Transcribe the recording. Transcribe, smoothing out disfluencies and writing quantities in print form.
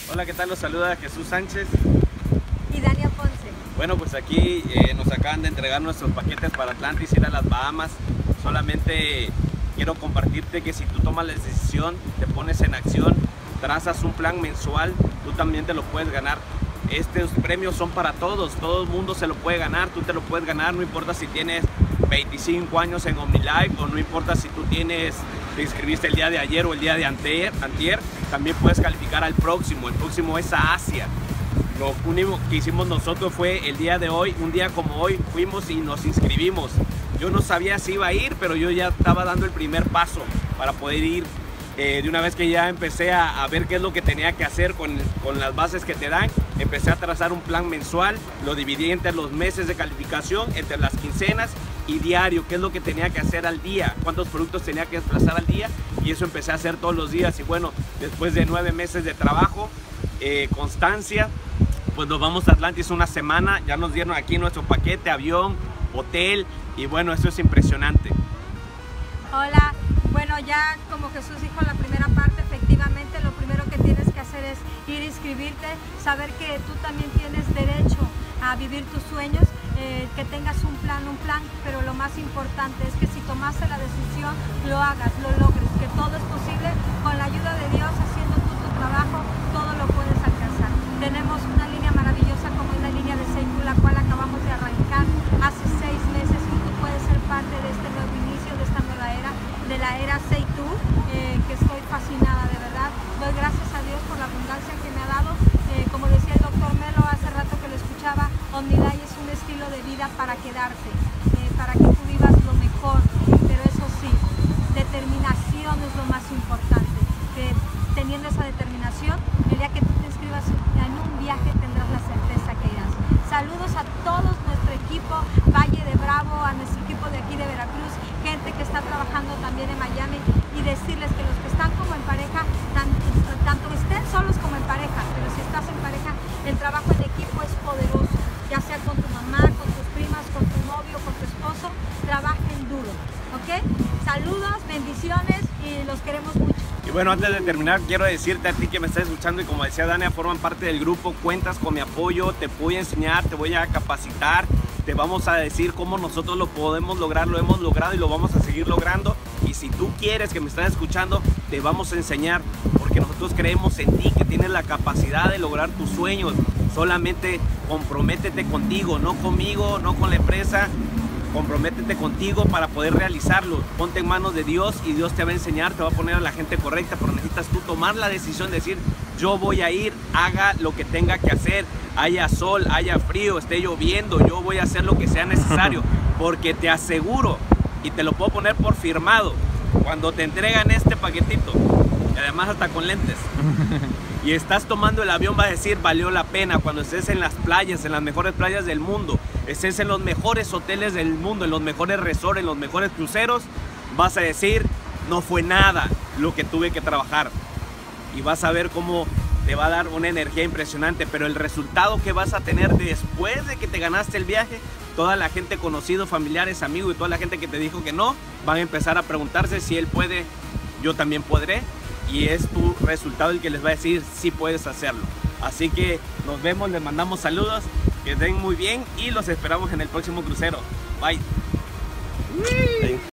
Hola, ¿qué tal? Los saluda Jesús Sánchez y Dania Ponce. Bueno, pues aquí nos acaban de entregar nuestros paquetes para Atlantis, ir a las Bahamas. Solamente quiero compartirte que si tú tomas la decisión, te pones en acción, trazas un plan mensual, tú también te lo puedes ganar. Estos premios son para todos, todo el mundo se lo puede ganar, tú te lo puedes ganar, no importa si tienes 25 años en OmniLife o no importa si tú te inscribiste el día de ayer o el día de antier, también puedes calificar al próximo. El próximo es a Asia. Lo único que hicimos nosotros fue el día de hoy, un día como hoy, fuimos y nos inscribimos. Yo no sabía si iba a ir, pero yo ya estaba dando el primer paso para poder ir. De una vez que ya empecé a ver qué es lo que tenía que hacer con las bases que te dan, empecé a trazar un plan mensual, lo dividí entre los meses de calificación, entre las quincenas y diario, qué es lo que tenía que hacer al día, cuántos productos tenía que desplazar al día, y eso empecé a hacer todos los días. Y bueno, después de 9 meses de trabajo, constancia, pues nos vamos a Atlantis una semana, ya nos dieron aquí nuestro paquete, avión, hotel, y bueno, esto es impresionante. Hola, bueno, ya como Jesús dijo en la primera parte, efectivamente lo primero que tienes que hacer es ir a inscribirte, saber que tú también tienes derecho a vivir tus sueños, que tengas un plan, pero lo más importante es que si tomaste la decisión, lo hagas, lo logres, que todo es posible, con la ayuda de Dios, haciendo tú tu trabajo, todo lo puedes alcanzar. Tenemos una línea maravillosa como es la línea de Seitu, la cual acabamos de arrancar hace 6 meses, y tú puedes ser parte de este nuevo inicio, de esta nueva era, de la era Seitu, que estoy fascinada, de verdad. Doy gracias a Dios por la abundancia que me ha dado. Como decía el doctor Melo hace rato que lo escuchaba, OmniLife es un estilo de vida para quedarse, para que tú vivas lo mejor, pero eso sí, determinación es lo más importante, que teniendo esa determinación, el día que tú te inscribas en un viaje tendrás la certeza que irás. Saludos a todos nuestro equipo, Valle de Bravo, a nuestro equipo de aquí de Veracruz, gente que está trabajando también en Miami, y decirles que los que están como en pareja, tanto estén solos como en pareja, pero si estás en pareja, el trabajo en equipo es poderoso, ya sea con tu mamá, con tus primas, con tu novio, con tu esposo, trabajen duro, ¿ok? Saludos, bendiciones y los queremos mucho. Y bueno, antes de terminar, quiero decirte a ti que me estás escuchando, y como decía Dania, forman parte del grupo, cuentas con mi apoyo, te voy a enseñar, te voy a capacitar, te vamos a decir cómo nosotros lo podemos lograr, lo hemos logrado y lo vamos a seguir logrando. Y si tú quieres, que me estás escuchando, te vamos a enseñar, porque nosotros creemos en ti, que tienes la capacidad de lograr tus sueños. Solamente comprométete contigo, no conmigo, no con la empresa. Comprométete contigo para poder realizarlo. Ponte en manos de Dios y Dios te va a enseñar, te va a poner a la gente correcta, pero necesitas tú tomar la decisión de decir: yo voy a ir, haga lo que tenga que hacer, haya sol, haya frío, esté lloviendo, yo voy a hacer lo que sea necesario, porque te aseguro, y te lo puedo poner por firmado, cuando te entregan este paquetito, y además hasta con lentes, y estás tomando el avión, va a decir: valió la pena. Cuando estés en las playas, en las mejores playas del mundo, estés en los mejores hoteles del mundo, en los mejores resorts, en los mejores cruceros, vas a decir: no fue nada lo que tuve que trabajar. Y vas a ver cómo te va a dar una energía impresionante, pero el resultado que vas a tener después de que te ganaste el viaje, toda la gente, conocidos, familiares, amigos, y toda la gente que te dijo que no, van a empezar a preguntarse: si él puede, yo también podré. Y es tu resultado el que les va a decir: sí puedes hacerlo. Así que nos vemos, les mandamos saludos, que estén muy bien y los esperamos en el próximo crucero. Bye.